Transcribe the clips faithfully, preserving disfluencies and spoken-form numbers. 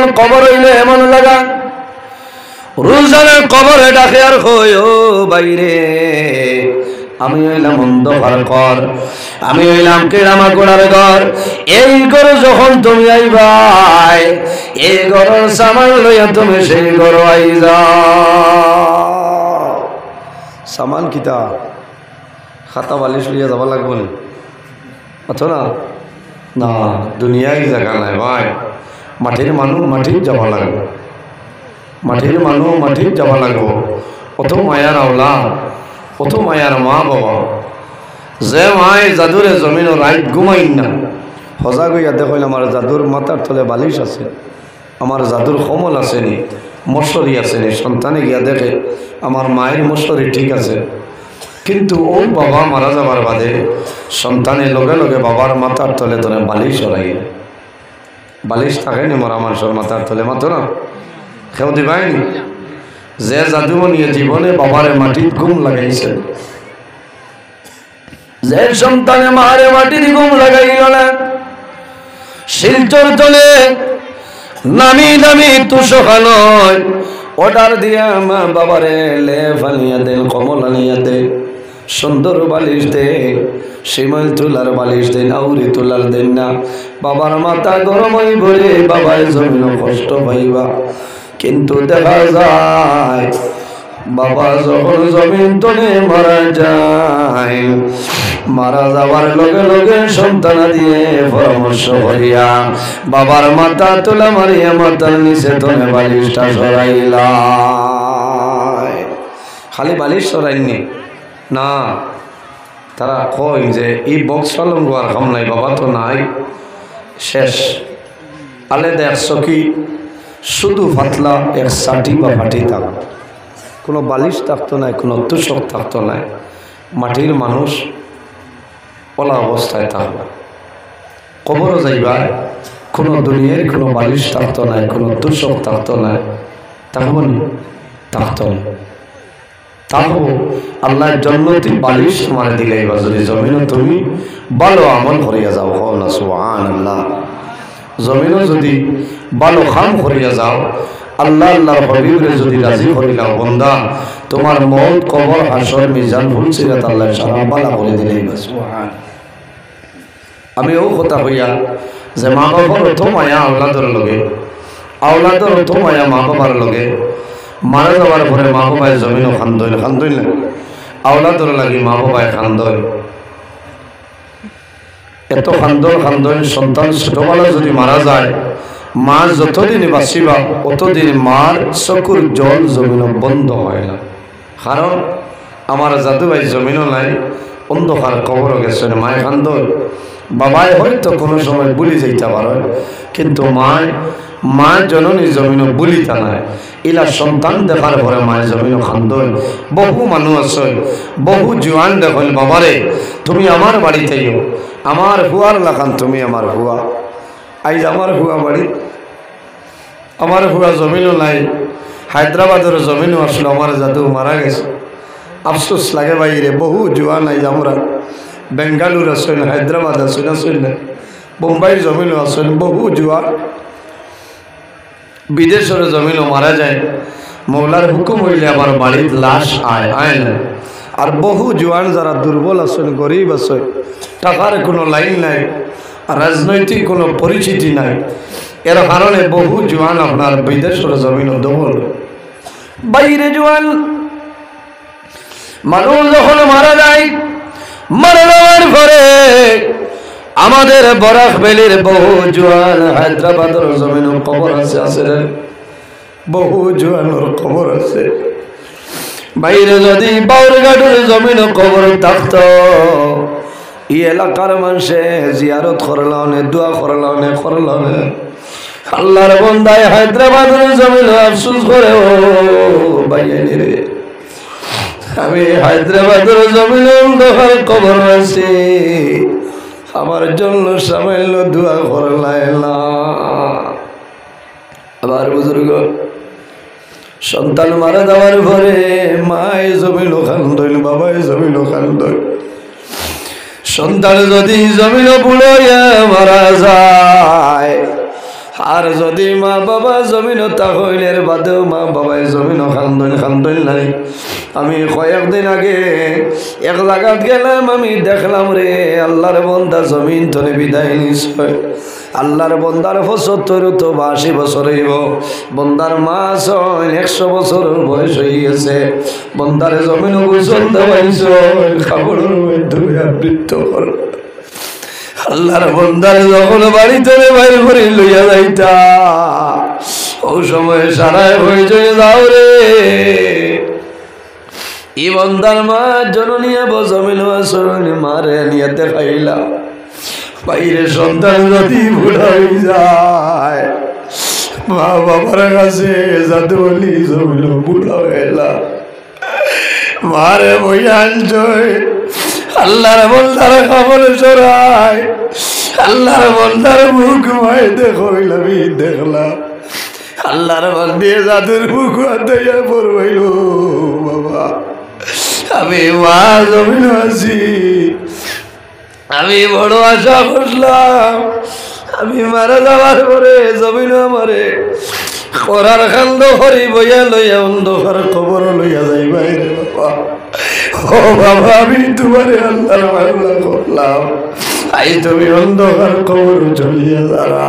কবর হইলে এমন লাগা রোজানের কবরে ডাকে আর কই ও বাইরে আমি হইলাম অন্ধকার ঘর, আমি হইলাম কেরামাকড়ার ঘর। এই ঘর যখন তুমি আইবাই, এই ঘরের সামান লইয়া তুমি সেই ঘর আই যাও। সামান কিতা খাতা বালিশ লইয়া যাবা লাগবো না আছো না? না, দুনিয়ায় জায়গা নাই ভাই। মাটির মানুষ মাটির যাবা লাগবে, মাটির মানুষ মাটির যাবা লাগবো। কত মায়ার আওলা, কত মায়ার মা বাবা, যে মায় জাদুরে জমিন রাইত ঘুমাইন না। সজাগ হইয়া দেখল আমার জাদুর মাথার তলে বালিশ আছে, আমার জাদুর কমল আসেনি, মশরি আসেনি। সন্তানে গিয়া দেখে আমার মায়ের মশরি ঠিক আছে, কিন্তু ও বাবা মারা যাবার বাদে সন্তানের লগে লগে বাবার মাথার তলে তলে বালিশ সরাই। বালিশ থাকেনি মরা মানুষের মাথার তলে, মাত্র না খেউ দিবাইনি। যে জাদুমনিয়ে জীবনে বাবারে মাটির ঘুম লাগাইছে, যে সন্তানে মারে মাটির ঘুম লাগাইল না, শিলচর তলে নামি দামি তুষখানো অর্ডার দিয়া মা বাবারে লেপ আনিয়া দেন, কমল আনিয়া দে, সুন্দর বালিশ দে, শিমল তুলার বালিশ দেন, আউরি তুলার দেন না। বাবার মাথা গরম হই ভরে বাবায় জমিন কষ্ট পাইবা। কিন্তু দেখা যায় বাবা যখন জমিন তলে মারা যায়, মারা যাবার লগে লগে সন্তান দিয়ে পরামর্শ করিয়া বাবার মাথা তোলা মারিয়া মাথার নিচে তলে বালিশটা সরাইলা। খালি বালিশ সরাইনি না, তারা কই যে এই বক্স পালঙ্গ আর কাম নাই, বাবা তো নাই, শেষ। আলাদা এক চকি শুধু পাতলা এক সাটি বা ফাটি থাক, কোনো বালিশ থাকতো নাই, কোনো তুষক থাকতো নাই। মাটির মানুষ পলা অবস্থায় থাকবে, কবরও যাইবা, কোনো দুনিয়ার কোনো বালিশ থাকতো নাই, কোনো তুষক থাকতো নাই, থাকবো নি? থাকতো না। তাহলে আল্লাহ জন্নতি বালিশ তোমার দিলে যদি জমিনও তুমি ভালো আমল করিয়া যাও, না সুবহানাল্লাহ। জমিনও যদি ভালো কাম করিয়া যাও, আল্লাহ আল্লাহর হবিবরে যদি রাজি করিলাও, বন্দা তোমার মওত কবর হাসর মিজান ফুলসিরাত আল্লাহ সারা বালা করে দিলেই বাস। আমি ও কথা হইয়া যে মা বাবার অর্থ মায়া আওলাদর লগে, আওলাদর অর্থ মায়া মা বাবার লগে। মারা যাওয়ার পরে মা বাবায় জমিনও খান্দইল, খান্দইল না, আওলাদর লাগি মা বাবায় খান্দইল। এত খান্দন খান্দন সন্তান ছোটবেলা যদি মারা যায়, মা যতদিন বাঁচিবা অতদিন মার চকুর জল জমিন বন্ধ হয় না। কারণ আমার জাদু ভাই জমিনও নাই, অন্ধকার কবর গেছেন, মায় খান্দন। বাবায় হয়তো কোনো সময় বুলি যাইতে পারে, কিন্তু মায় মা জননী জমিন বুলিতা নাই। ইলা সন্তান দেখার পরে মায়ের জমিন খান্দন। বহু মানুষ আছে, বহু জোয়ান দেখল বাবারে তুমি আমার বাড়িতেই, আমার হুয়ার লাগান তুমি আমার হুয়া। আইজ আমার হুয়া বাড়ি, আমার হুয়া জমিনও নাই, হায়দ্রাবাদের জমিনও আসলো, আমার জাদু মারা গেছে। আফসোস লাগে বাইরে, বহু জোয়ান আইজ আমরা বেঙ্গালুর আসেন, হায়দ্রাবাদ আসেন, আসেন না বোম্বাইয়ের জমিনও আসেন, বহু জোয়ান বিদেশের জমিনও মারা যায়। মৌলার হুকুম হইলে আবার বাড়ির লাশ আয় আয় না। আর বহু জোয়ান যারা দুর্বল আছেন, গরিব আছে, টাকার কোনো লাইন নাই, রাজনৈতিক কোনো পরিচিতি নাই, এর কারণে বহু জোয়ান আপনার বিদেশের জমিন দখল। বাইরে জোয়ান মানুষ যখন মারা যায়, মারা যাওয়ার পরে আমাদের বরাক ভ্যালির বহু জোয়ান হায়দ্রাবাদের জমিন কবর আছে, আছে বহু জোয়ানোর কবর আছে। বাইরে যদি বাউরঘাটের জমিন কবর থাকত, এই এলাকার মানুষে জিয়ারত করলানে, দোয়া করলানে করলানে। আল্লাহর বন্দায় হায়দ্রাবাদের জমিন আফসোস করে, ও বাইয়ানি রে, আমি হায়দ্রাবাদের জমিন অন্ধকার কবর আছি, আমার জন্য সামান্য দোয়া করলাই না। আবার বুজুর্গ সন্তান মারা যাওয়ার পরে মায় জমিন খান্দইল, বাবায় জমিন খান্দইল। সন্তান যদি জমিন বুড়াইয়া মারা যায়, আর যদি মা বাবা জমিন তাহইলের বাদেও মা বাবাই জমিন খান্দন খান্দন নাই। আমি কয়েকদিন আগে এক জায়গাত গেলাম, আমি দেখলাম রে আল্লাহর বন্দা জমিন তলে বিদায় নিশ্চয়। আল্লাহর বন্দার পঁচাত্তর তো আশি বছর হইব, বন্দার মা ছয় একশো বছর বয়স হয়ে গেছে। বন্দারে জমিন গোসল দেওয়াইছ, খাবারের মধ্যে আবৃত্ত কর। আল্লাহর বন্দারে যখন বাড়ি থেকে বাইরে করে লইয়া যাইতা, ও সময় সারায় হয়ে চলে যাও রে। ই বন্দার মা জননিয়া বজমিন আসরণী মারে নিয়ে দেখাইলা। বাইরে সন্তান যদি বুড়া হয়ে যায়, মা বাবার কাছে যাতে বলি জমিল বুড়া হইলা মারে বইয়া আনছয়। আল্লাহর বন্দার খবর সরাই, আল্লাহর বন্দার মুখ মাই দেখলাম দেখলাম আল্লাহর বন্দিয়ে যাদের মুখ দিয়া পড়বাইল। বাবা আমি মা জমিন আছি, আমি বড় আশা করলাম আমি মারা যাওয়ার পরে জমিন আমারে করার কান্দ হরি বইয়া লইয়া অন্ধকার খবর লইয়া যাই বাইরে। বাবা ও বাবা আমি তোমারে আল্লাহর মামলা করলাম, আই তুমি অন্ধকার খবর চলিয়া যারা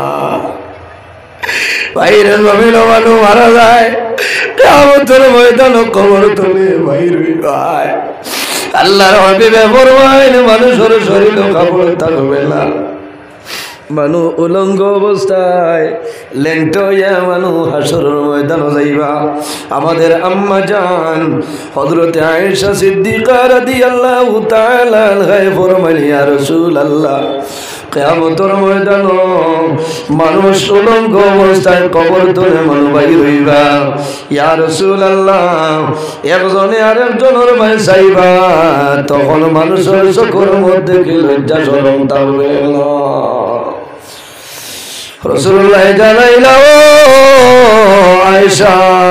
বাইরে জমিন মানুষ মারা যায়, কিয়ামতের ময়দানে খবর তুলে বাইর হইবাই। আল্লাহর হাবিবে ফরমাইন মানুষের শরীরে কাপড় থাকবে না, মানু উলঙ্গ অবস্থায় লেংটো হইয়া মানু হাসরের ময়দানে যাইবা। আমাদের আম্মা জান হযরতে আয়েশা সিদ্দিকা রাদিয়াল্লাহু তাআলা আনহা ফরমাইলেন, ইয়া রাসূলুল্লাহ কিয়ামতের ময়দানে মানুষ উলঙ্গ অবস্থায় কবর থেকে মানুষ বাইর হইবা। ইয়া রাসূলুল্লাহ একজনে আরেকজনের ভাই চাইবা, তখন মানুষের চোখের মধ্যে কি লজ্জা শরম থাকবে না। রাসূলুল্লাহ জানাইলা, ও আয়েশা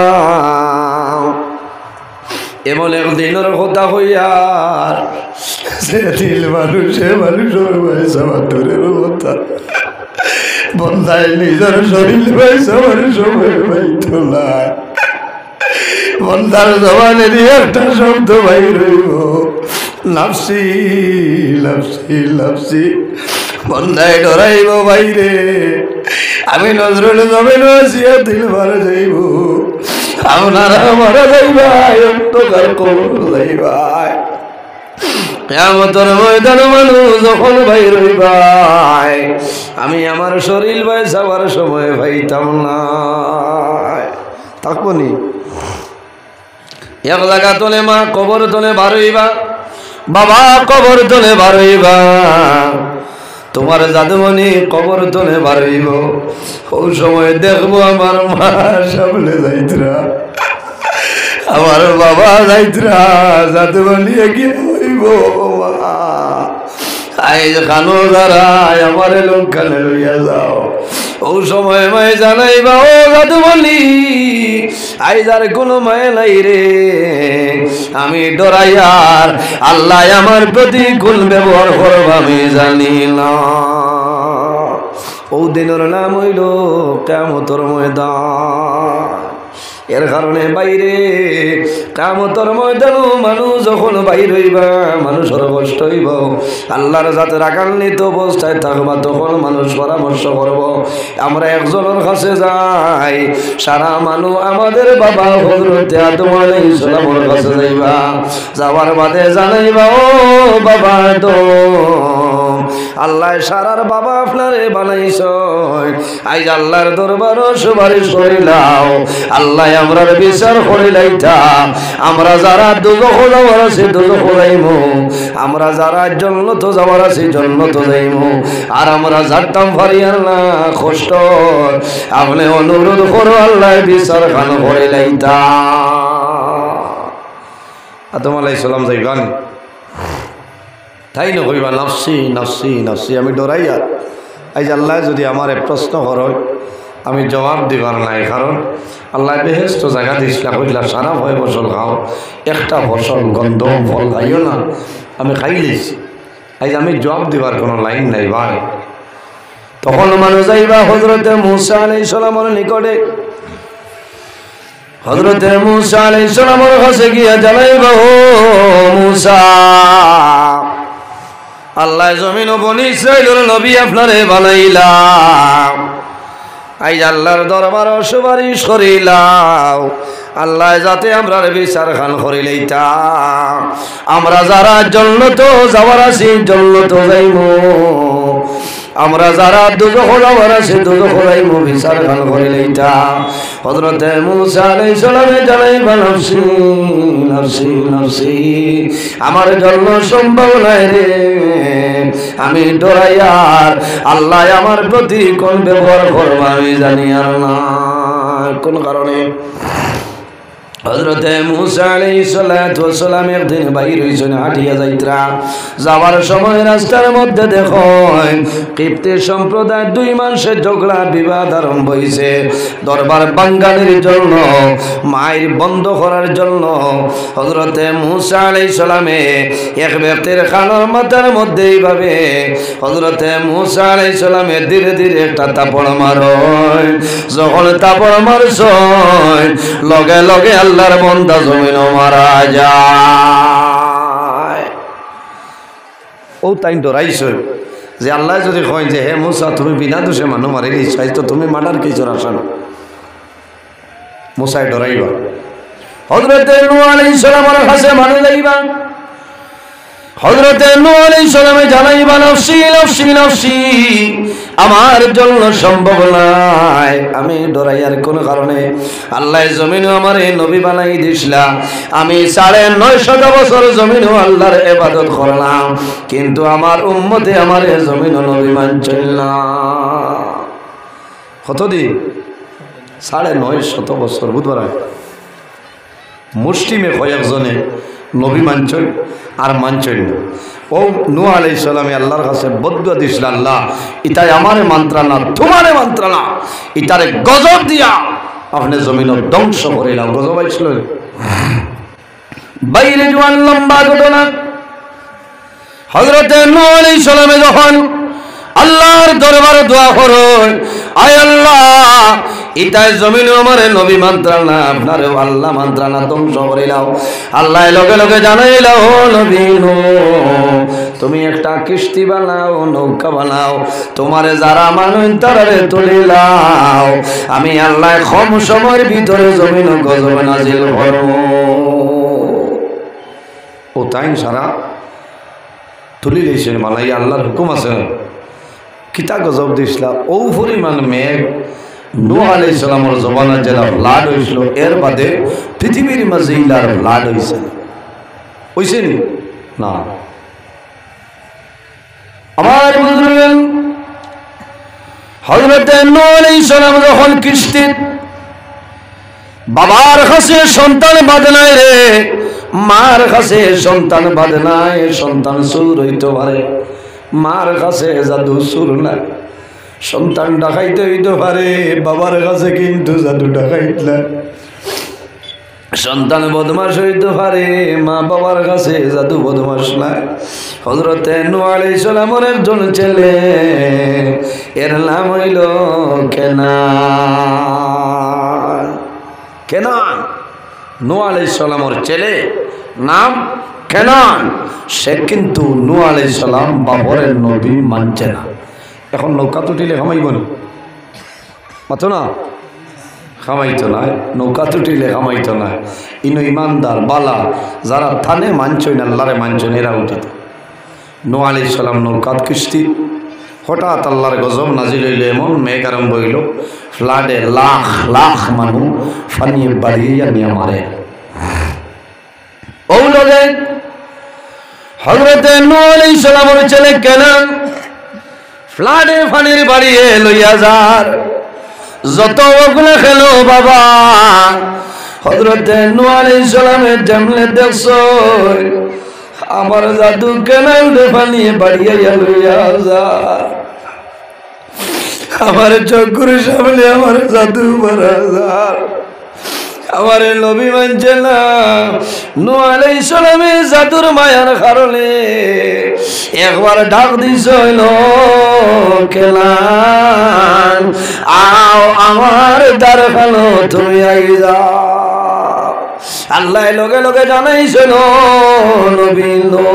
এমন একদিনের কথা হইয়া সেদিন মানুষে মানুষের বয়স আমার দূরের কথা বন্ধায় নিজের শরীর বয়স আমার সময় পাইত না। বন্ধার জবানে দিয়ে একটা শব্দ বাইর হইব, লাফসি লাফসি লাফসি। বন্ধায় ডরাইব বাইরে, আমি নজরুল জমিন আসিয়া দিল মারা যাইব, আপনারা মারা যাইবাই, অন্ধকার কবর যাইবাই। কিয়ামতের ময়দানে মানুষ যখন বাইর হইবাই, আমি আমার শরীর বাই যাওয়ার সময় পাইতাম না। থাকবো নি এক জায়গা তোলে মা কবর তোলে বার হইবা, বাবা কবর তোলে বার হইবা, তোমার জাদুমণি কবর তোলে বার হইব। ওই সময় দেখবো আমার মা সামনে যাইতরা, আমার বাবা যাইতরা, জাদুমণি এগিয়ে হইব। আইজ খানো দাঁড়ায় আমার লোক খানে লইয়া যাও। ও সময় মায় জানাইবা, ও জাদুমণি আইজ আর কোনো মায় নাই রে, আমি ডরাইয়ার আল্লাহ আমার প্রতি কোন ব্যবহার করব আমি জানি না। ও দিনের নাম হইল কিয়ামতের ময়দান। এর কারণে বাইরে কিয়ামতের ময়দানে মানুষ যখন বাইর হইবা, মানুষের কষ্ট হইব। আল্লাহর যাতে রাগান্বিত অবস্থায় থাকবা, তখন মানুষ পরামর্শ করব। আমরা একজনের কাছে যাই, সারা মানুষ আমাদের বাবা হযরতে আদম আলাইহিস সালামের কাছে যাইবা। যাওয়ার বাদে জানাইবা, ও বাবা আদম, আল্লাহ সারার বাবা আপনারে বানাইছ, আইজ আল্লাহর দরবার সুপারিশ করিলাও, আল্লাহ আমরার বিচার করিলাইতা। আমরা যারা দুজখ যাওয়ার আছে দুজখ যাইমু, আমরা যারা জান্নাত যাওয়ার আছে জান্নাত যাইমু। আর আমরা যারতাম ফারিয়ার না কষ্ট, আপনি অনুরোধ করো আল্লাহ বিচার খান করিলাইতা। আদম আলাইহিস সালাম যাইবান, তাই নকইবা নাফসি নাফসি নাফসি, আমি ডরাইয়া। আইজ আল্লাহ যদি আমার প্রশ্ন করো, আমি জবাব দিবার নাই, কারণ আল্লাহ বেহেস্ত জায়গা দিসলা, কইলা সারা ভয় ফসল খাও, একটা ফসল গন্ধ ফল খাইও না, আমি খাই লিছি। আইজ আমি জবাব দিবার কোনো লাইন নাই ভাই। তখন মানুষ যাইবা হযরতে মূসা আলাইহিস সালামের নিকটে। হযরতে মূসা আলাইহিস সালামের কাছে গিয়া জানাইবা, ও মূসা, আল্লাহ জমিন ও বনি ইসরাইলের নবী আপনারে বানাইলাম, আইজ আল্লাহর দরবার সুপারিশ করিলাম, আল্লাহ যাতে আমরা বিচার খান করিলেইতাম, আমরা যারা জান্নাত যাওয়ার আছি জান্নাত যাইমু, আমরা যারা দুজখ যাওয়ার আছে দুজখ যাইমু, বিচার খান করিলেইতাম। হযরতে মূসা আলাইহিস সালামে জানাইবা, নফসি নফসি নফসি, আমার জন্য সম্ভব নাই রে, আমি ডরাইয়ার, আল্লাহ আমার প্রতি কোন ব্যবহার করবো আমি জানি আর না। কোন কারণে হযরতে মূসা আলাইহিস সালাতু ওয়াস সালাম একদিন বাইর হইছেন হাঁটিয়া যাইত্রা, যাওয়ার সময় রাস্তার মধ্যে দেখেন কিপ্তি সম্প্রদায় দুই মানুষের ঝগড়া বিবাদ আরম্ভ হইছে। দরবার বাঙ্গালির জন্য, মায়ের বন্ধ করার জন্য হযরতে মূসা আলাইহিস সালামে এক ব্যক্তির খানার মাথার মধ্যে এইভাবে হযরতে মূসা আলাইহিস সালামে ধীরে ধীরে একটা তাপড় মারয়। যখন তাপড় মারছ লগে লগে আল্লাহর বান্দা জমিন মারা যায়। ও তাই ডরাইছ যে আল্লাহ যদি কয় যে হে মূসা তুমি বিনা দোষে মানুষ মারি দিয়েছ, তো তুমি মার্ডার কি চোর আসা, মূসায় ডরাইবা। হযরতে নূহ আলাইহিস সালামের কাছে মানুষ যাইবা, হযরতে নূহ আলাইহিস সালামে জানাইবা, নফসি নফসি নফসি, আমার জন্য সম্ভব নাই, আমি ডরাইয়ার কোন কারণে, আল্লাহ জমিনও আমার এই নবী বানাই দিছিলা, আমি সাড়ে নয় শত বছর জমিনও আল্লাহর ইবাদত করলাম, কিন্তু আমার উম্মতে আমার এই জমিনও নবী মানছিল না। কতদিন? সাড়ে নয় শত বছর। বুধবার মুসলিমে কয়েকজনে নবী মানছই আর মানছই না। ও নূহ আলাইহিস সালামে আল্লাহর কাছে বদদুয়া দিছিল, আল্লাহ ইতাই আমারে মন্ত্রণা তোমারে মন্ত্রণা, ইতারে গজব দিয়া আপনি জমিন ধ্বংস করিলাম। গজব আইছিল বাইরে জোয়ান লম্বা ঘটনা। হযরতে নূহ আলাইহিস সালামে যখন আল্লাহর দরবারে দোয়া করেন, আয় আল্লাহ ইতাই জমিন আমার নবী মন্ত্রণা, আপনার আল্লাহ মন্ত্রণা ধ্বংস করিলাও। আল্লাহ লগে লগে জানাইল, ও নবী নূহ তুমি একটা কিস্তি বানাও, নৌকা বানাও, তোমারে যারা মানুষ তারারে তুলিলাও, আমি আল্লাহ কম সময়ের ভিতরে জমিন গজব নাজিল করব। ও তাই সারা তুলি লইছে মালাই, আল্লাহর হুকুম আছে, কিতা গজব দিছিলা। ও পরিমাণ মেঘ নূহ আলাইহিস সালামের জমানায় যারা ফ্লাড হয়েছিল, এর বাদে পৃথিবীর মাঝে ইলার ফ্লাড হয়েছে, হয়েছে না? আমার বুজুর্গেন হযরতে নূহ আলাইহিস সালাম যখন কিস্তি, বাবার কাছে সন্তান বাঁধে নাই রে, মার কাছে সন্তান বাঁধে নাই, সন্তান চুর হইতে পারে, মার কাছে জাদু চুর না, সন্তান ডাকাইতে হইতে পারে, বাবার কাছে কিন্তু জাদু ডাকাইত না, সন্তান বদমাশ হইতে পারে, মা বাবার কাছে জাদু বদমাশ নাই। হযরতে নূহ আলাইহিস সালামের একজন ছেলে, এর নাম হইল কেনান। কেনান নূহ আলাইহিস সালামের ছেলে, নাম কেনান। সে কিন্তু নূহ আলাইহিস সালাম বাবরের নবী মানছে না। এখন নৌকা তুটিলে খামাইব না, মাতো না, খামাইতো না, নৌকা তুটিলে খামাইতো না। ইনো ইমানদার বালা যারা থানে মানছই না, আল্লাহরে মানছই না, এরা উঠিত। নূহ আলাইহিস সালাম নৌকাত কিস্তি, হঠাৎ আল্লাহর গজব নাজিল হইল, এমন মেঘ আরম্ভ হইল, ফ্লাডে লাখ লাখ মানুষ ফানি বাড়িয়ে নিয়ে মারে। ও লগে হযরতে নূহ আলাইহিস সালামের ছেলে কেনান ফ্লাডে ফানির বাড়িয়ে লইয়া যার, যত ওগুলো খেলো বাবা হযরতে নূহ আলাইহিস সালামের যেমনে দেখছো, আমার জাদু কেনান ফানিয়ে বাড়িয়ে লইয়া যার, আমার চকুর সামনে আমার জাদু মারা যার, আমার নবী মানছে না। নূহ আলাইহিস সালামের জাদুর মায়ার কারণে একবার ডাক দিছিল, কেনান আও আমার দ্বারখানো তুমি আই যাও। আল্লাহ লগে লগে জানাইছিল, নবী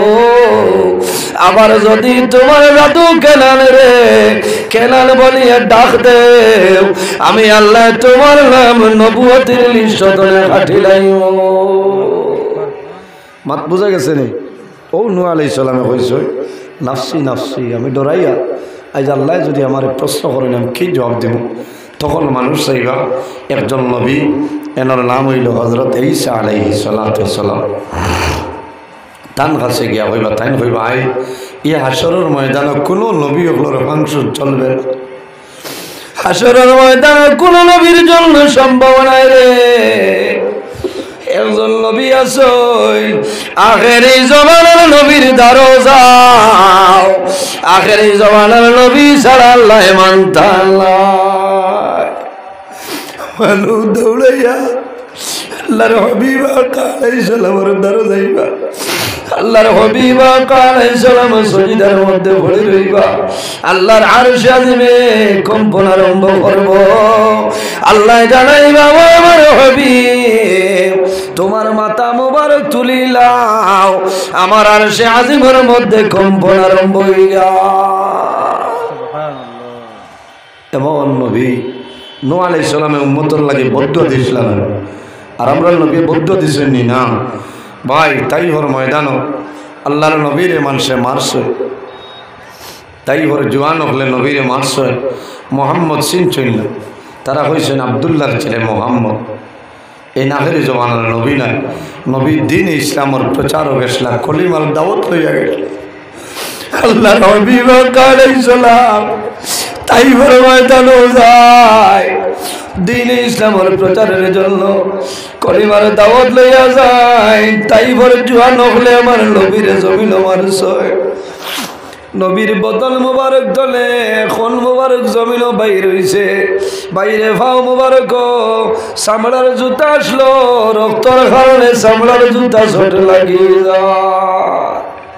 আবার যদি তোমার জাদু কেনান রে কেনান বলিয়া ডাক দেও, আমি আল্লাহ তোমার নাম নবুয়তের লিস্টে কাটিলাই। মাত বুঝা গেছে নি? ও নূহ আলাইহিস সালামে কইছে, নাফসি নাফসি, আমি ডরাইয়া আজ আল্লাহ যদি আমার প্রশ্ন করেন আমি কি জবাব দেব? তখন মানুষ চাইবা একজন নবী, এনার নাম হইল হযরত ঈসা আলাইহিস সালাতু সালাম। তান কাছে গিয়া হইবা, তাই হইবা আই ই হাসরের ময়দানে কোনো নবী ওগুলোর মাংস চলবে না। হাসরের ময়দানে কোনো নবীর জন্য সম্ভব নাই রে। একজন নবী আছেন, আখেরি জমানার নবীর দ্বারো যাও, আখেরি জমানার নবী ছাড়া আল্লাহ মানতাম না। মানুষ দৌড়াইয়া আল্লাহর হাবিব আলাইহিস সালামের দ্বারো যাইবা, আল্লাহর হাবিব আলাইহিস সালাম সজিদার মধ্যে পড়ে রইবা, আল্লাহর আরশ আজিমে কম্পন আরম্ভ করব। আল্লাহ জানাইবা, আমার হাবিব তোমার মাথা মুবারক তুলিলাও, আমার আরশে আজিমের মধ্যে কম্পন আরম্ভ হইয়া। এমন নবী নূহ আলাইহিস সালামের উম্মতের লাগে বদুয়া দিছিলেন, আর আমরা নবী বদুয়া দিছেননি না ভাই। তাই হর ময়দান আল্লাহর নবীরে মানুষে মারছে, তাই হর জোয়ান হলে নবীরে মারছে। মোহাম্মদ সিন চইল, তারা হয়েছেন আবদুল্লাহর ছেলে মোহাম্মদ। এই নাহেরি জমানার নবী নাই, নবী দিন ইসলামের প্রচারক গেছিলাম, কলিমার দাওয়াত লইয়া গেছিল। আল্লাহর হাবিব আলাইহিস সালাম তাই হর ময়দান যায়, দিন ইসলামের প্রচারের জন্য কলিমার দাওয়াত লইয়া যায়। তাই ভরে জোয়ান হলে আমার নবীর জমিল মারছে, নবীর বদল মুবারক দলে এখন মুবারক জমিল বাইর হইছে, বাইরে ফাও মুবারক চামড়ার জুতা আসলো, রক্তর কারণে চামড়ার জুতা ছোট লাগি যায়।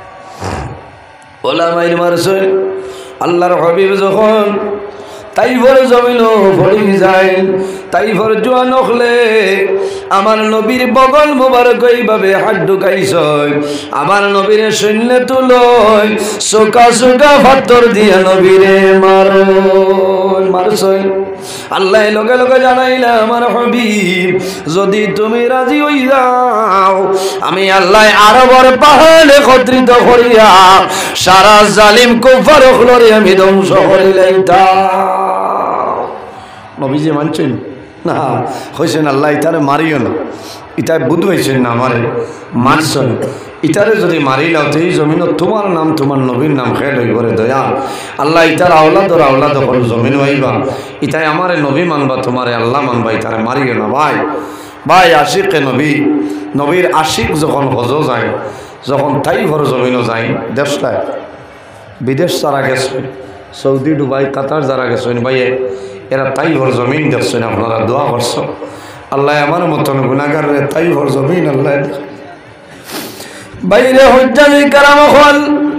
ওলা মাইর মারছে। আল্লাহর হাবিব যখন তাইফর জমিন ভরি যায়, তাইফর জোয়ান হলে আমার নবীর বগল মুবারক এইভাবে হাত ঢুকাইছ, আমার নবীর সৈন্য তুলয় চোকা চোকা পাথর দিয়া নবীরে মারো মারছ। আল্লাহ লগে লগে জানাইলা, আমার হাবিব যদি তুমি রাজি হই যাও, আমি আল্লাহ আরবের পাহাড় একত্রিত করিয়া সারা জালিম কুফার হলরে আমি ধ্বংস করিলাইতাম। নবীজি মানছেন না, হয়েছেন আল্লাহ ইতারে মারিও না, ইতায় বুধ হয়েছেন না আমারে মারছেন। ইতারে যদি মারিলাও তো এই জমিন তোমার নাম তোমার নবীর নাম খেয়ে লই করে দয়া আল্লাহ ইতার আওলাদ ওর আওলাদ হল জমিন হইবা, ইতাই আমারে নবী মানবা তোমারে আল্লাহ মানবা, ইতারে মারিও না। ভাই ভাই আশিকে নবী, নবীর আশিক যখন হজ যায়, যখন তাই ঘর জমিনও যায়, দেশটায় বিদেশ যারা গেছে, সৌদি ডুবাই কাতার যারা গেছেন ভাইয়ে, এরা তাই ঘর জমিন দেখছেন, আপনারা দোয়া করছ আল্লাহ আমার মতন গুনাগার রে তাই ঘর জমিন আল্লাহ বাইরে হজ্জাজি কারাম হল।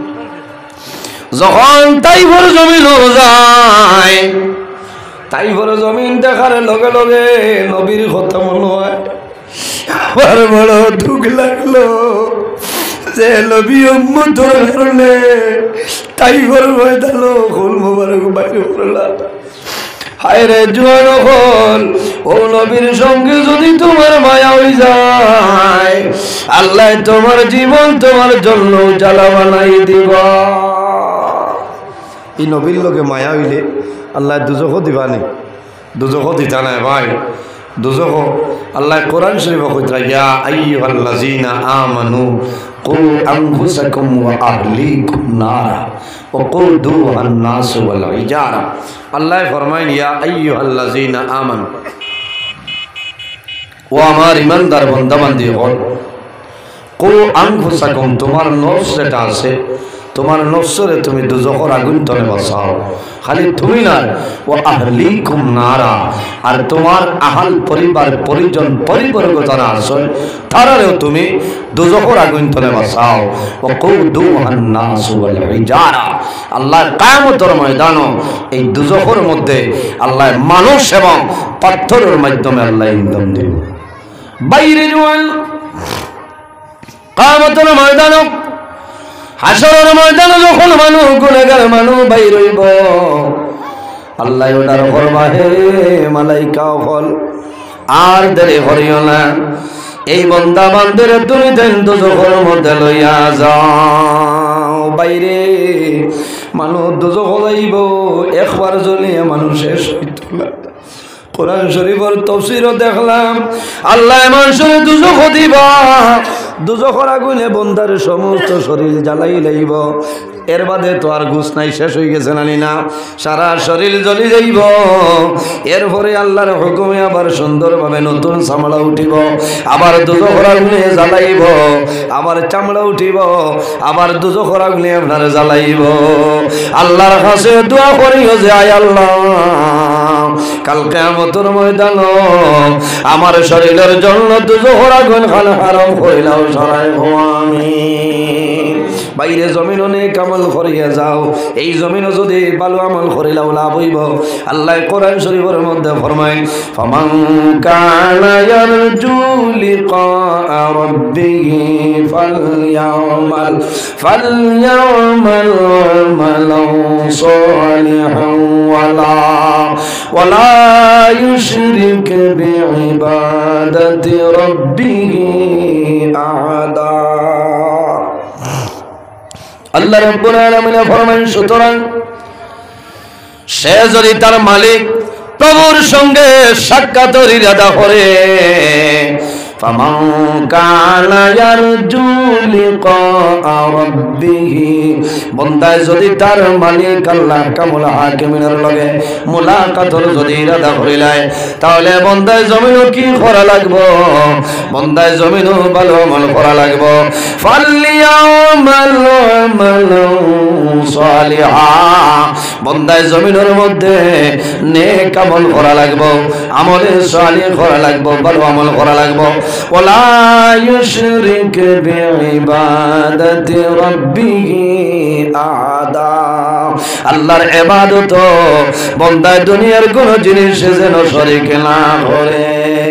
যখন তাই ঘর জমিন যায়, তাই ঘর জমিন দেখার লগে লগে নবীর কথা মনে হয়, আমার বড় দুঃখ লাগলো যে নবী উম্মতের কারণে তাই ঘর ময়দানো খুল মোবারক বাইরে পড়লাম। হায় রে জোয়ান হল, ও নবীর সঙ্গে যদি তোমার মায়া হয়ে যায়, আল্লাহ তোমার জীবন তোমার জন্য জ্বালা বানাই দিবা। এই নবীর লোকে মায়া হইলে আল্লাহ দুজখ দিবা নি? দুজখ দিতা নাই ভাই, দুজখ আল্লাহ কোরআন শরীফ কইতা, ইয়া আইয়ুহাল্লাযীনা আমানু কু আনফুসাকুম ওয়া আহলিকুম নারা ওয়াকুদুহান নাস ওয়াল হিজারা। আল্লাহ ফরমায়, ইয়া আইয়ুহাল্লাযীনা আমানু, ও আমার ইমানদার বান্দা বান্দি হল, কু আনফুসাকুম, তোমার নফস যেটা আছে তোমার নফসরে তুমি দুজখর আগুন তলে বাঁচাও। খালি তুমি না, ও আহলিকুম নারা, আর তোমার আহাল পরিবার পরিজন পরিবর্গ যারা আছে তারারেও তুমি দুজখর আগুন তলে বাঁচাও। ও কুদুহান নাস ওয়াল হিজারা, আল্লাহ কিয়ামতের ময়দানে এই দুজখর মধ্যে আল্লাহ মানুষ এবং পাথরের মাধ্যমে আল্লাহ ইন্ধন দিবে। বাইরে জওয়ান কিয়ামতের ময়দানে, হাসরের ময়দানে যখন মানুষ গুনাহগার মানুষ বাইর হইব, আল্লাহ ওটার করবা হে মালাইকা হল আর দেরি করিও না, এই বান্দা বান্দের তুমি দেন দুজখের মধ্যে লইয়া যাও। বাইরে মানুষ দুজখ যাইব, একবার জ্বলিয়ে মানুষ শেষ হইত না। কোরআন শরীফের তাফসীরও দেখলাম আল্লাহ মানুষের দুজখ দিবা, দুজখের আগুনে বন্দার সমস্ত শরীর জ্বালাই লাইব। এর বাদে তো আর ঘুষ নাই, শেষ হয়ে গেছে নানি না, সারা শরীর জ্বলি যাইব। এরপরে আল্লাহর হুকুমে আবার সুন্দরভাবে নতুন চামড়া উঠিব, আবার দুজখের আগুনে জ্বালাইব, আবার চামড়া উঠিব, আবার দুজখের আগুনে আপনার জ্বালাইব। আল্লাহর কাছে দোয়া করিও যে আয় আল্লাহ, কাল কিয়ামতের ময়দানে আমার শরীরের জন্য দুজখের আগুন খান হারাম কইলাও সরাইব আমিন। বাইরে জমিন অনেক আমল করিয়া যাও, এই জমিনও যদি ভালো আমল করিলাও লাভ হইব। আল্লাহ কোরআন শরীফের মধ্যে ফরমায়, ফামান কানা ইয়ারজু লিকা রাব্বিহি ফালইয়ামাল ফালইয়ামাল আমালান সালিহান ওয়ালা ওয়ালা ইউশরিক বিইবাদাতি রাব্বিহি আহাদা। আল্লাহ রাব্বুল আলামিন ফরমান, সুতরাং সে যদি তার মালিক প্রভুর সঙ্গে সাক্ষাতের ইরাদা করে, ফামান কানা ইয়ারজু লিকা রাব্বিহি, বন্দায় যদি তার মালিক আল্লাহ কামুল হাকিমের লগে মুলাকাতর যদি ইরাদা করিলায়, তাহলে বন্দায় জমিনও কি করা লাগবো? বন্দায় জমিনও ভালো আমল করা লাগবো। ফালিয়ামাল আমালান সালিহা, বন্দায় জমিনের মধ্যে নেক আমল করা লাগবো, আমলে সালিহ করা লাগবো, ভালো আমল করা লাগবো। ওয়ালা ইউশরিক বিইবাদাতি রাব্বিহি আহাদা, আল্লাহর ইবাদত বন্দায় দুনিয়ার কোন জিনিস যেন শরীক না করে।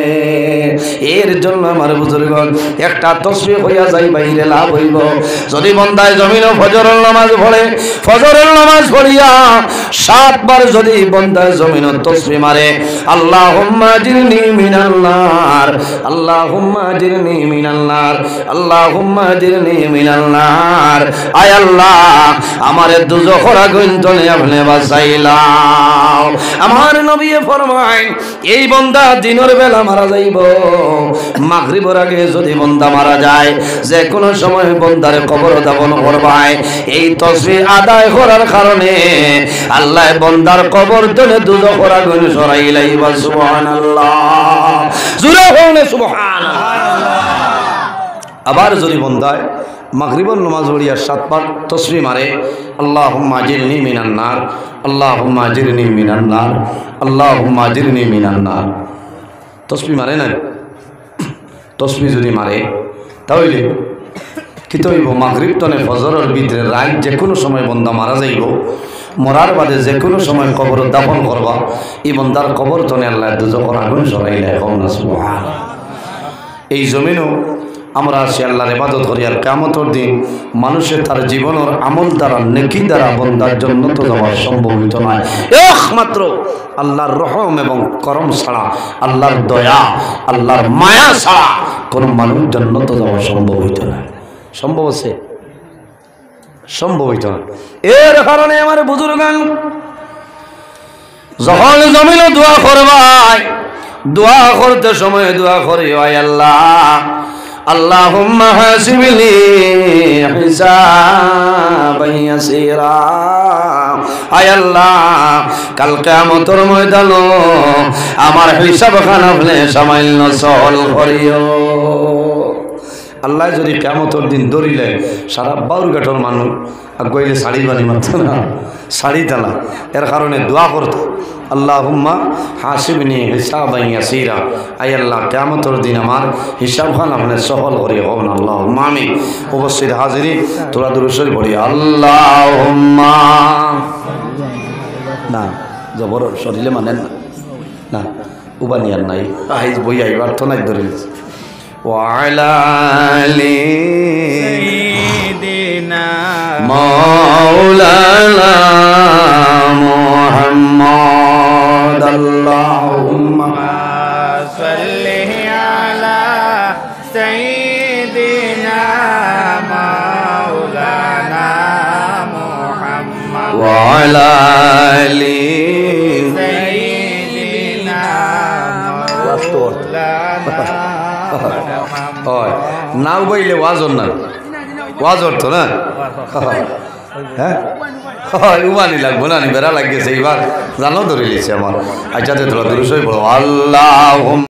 এর জন্য আমার বুজুর্গণ একটা তাসবিহ হইয়া যাই বাইরে লাভ হইব। যদি বন্দায় জমিন ফজরের নামাজ পড়ে, ফজরের নামাজ পড়িয়া সাতবার যদি বন্দায় জমিন তাসবিহ মারে, আল্লাহুম্মা জিরনি মিনাল নার, আল্লাহুম্মা জিরনি মিনাল নার, আল্লাহুম্মা জিরনি মিনাল নার, আয় আল্লাহ আমারে দুজখের আগুন থেকে আপনি বাঁচাইলাও। আমার নবী ফরমায়, এই বান্দা দিনের বেলা মারা যাইব, মাগরিবের আগে যদি বান্দা মারা যায়, যে কোনো সময় বান্দারে কবর দাফন করবায়, এই তাসবিহ আদায় করার কারণে আল্লাহ বান্দার কবর থেকে দুজখের আগুন সরাই লাইবা। সুবহানাল্লাহ, জোরে বলেন সুবহানাল্লাহ। আবার যদি বান্দায় মাগরিবের নামাজ পড়িয়া সাতবার তাসবিহ মারে, আল্লাহুম্মা জিরনি মিনান নার, আল্লাহুম্মা জিরনি মিনান নার, আল্লাহুম্মা জিরনি মিনান নার, তাসবিহ মারে না, তাসবিহ যদি মারে তাহলে কি হইব? মাগরিব তনে ফজরের ভিতরে রাত যে কোনো সময় বন্দা মারা যাইব, মরার বাদে যে কোনো সময় কবর দাফন করবা, এই বন্দার কবর তনে আল্লাহ দুজখের আগুন সরাইলে। সুবহানাল্লাহ। এই জমিনও আমরা আছি আল্লাহর ইবাদত করি, আর কিয়ামতের দিন মানুষের তার জীবনের আমল দ্বারা নেকি দ্বারা বন্দার জন্য তো যাওয়া সম্ভবিত নয়, একমাত্র আল্লাহর রহম এবং করম ছাড়া, আল্লাহর দয়া আল্লাহর মায়া ছাড়া কোনো মানুষ জন্য তো যাওয়া সম্ভবিত নয়। সম্ভব আছে? সম্ভবিত নয়। এর কারণে আমার বুজুর্গান যখন জমিনে দোয়া করবাই, দোয়া করতে সময় দোয়া করি, আয় আল্লাহ আল্লাহুম্মা হাসিবনি হিসাবান ইয়াসীরা, আয় আল্লাহ কাল কিয়ামতের ময়দানে আমার হিসাব খানা আপনি সামান্য সহল করিও। আল্লাহ যদি কিয়ামতের দিন ধরিলে সারা বাউরঘাটের মানুষ আগুয়াইলে শাড়ি বানি মারত না, শাড়ি তালা। এর কারণে দোয়া করতো, আল্লাহুম্মা হাসিবনি হিসাবান ইয়াসীরা, আয় আল্লাহ কিয়ামতের দিন আমার হিসাবখান আপনি সফল করে হন। আল্লাহুম্মা আমিন। উপস্থিত হাজিরিন, তোরা দুরূদ শরীফ পড়ি। আল্লাহুম্মা না জবর শরীরে মানেন না, না উবানিয়ার নাই, আইজ বই আইবার তো নাই ধরে নিচ্ছে। ওয়ালা আলি সাইয়্যিদিনা মাওলানা মুহাম্মদ, আল্লাহুম্মা সাল্লি আলা সাইয়্যিদিনা মাওলানা মুহাম্মদ ওয়া আলা আলি সাইয়্যিদিনা মাওলানা। নাও বইলে ওয়াজর না, ওয়াজর তো না, হ্যাঁ উমানি লাগবো না, বেড়া লাগিয়েছে এইবার জানো ধরে লিছে আমার। আচ্ছা তোরা দুরূদ শরীফ পড়ো। আল্লাহ